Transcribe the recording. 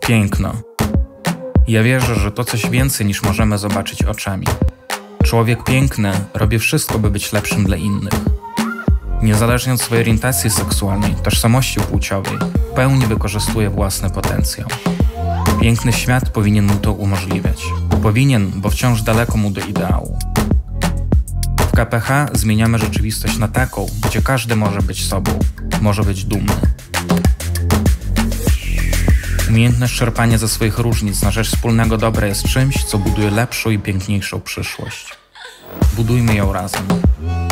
Piękno. Ja wierzę, że to coś więcej niż możemy zobaczyć oczami. Człowiek piękny robi wszystko, by być lepszym dla innych. Niezależnie od swojej orientacji seksualnej, tożsamości płciowej, w pełni wykorzystuje własny potencjał. Piękny świat powinien mu to umożliwiać. Powinien, bo wciąż daleko mu do ideału. W KPH zmieniamy rzeczywistość na taką, gdzie każdy może być sobą, może być dumny. Umiejętność czerpania ze swoich różnic na rzecz wspólnego dobra jest czymś, co buduje lepszą i piękniejszą przyszłość. Budujmy ją razem.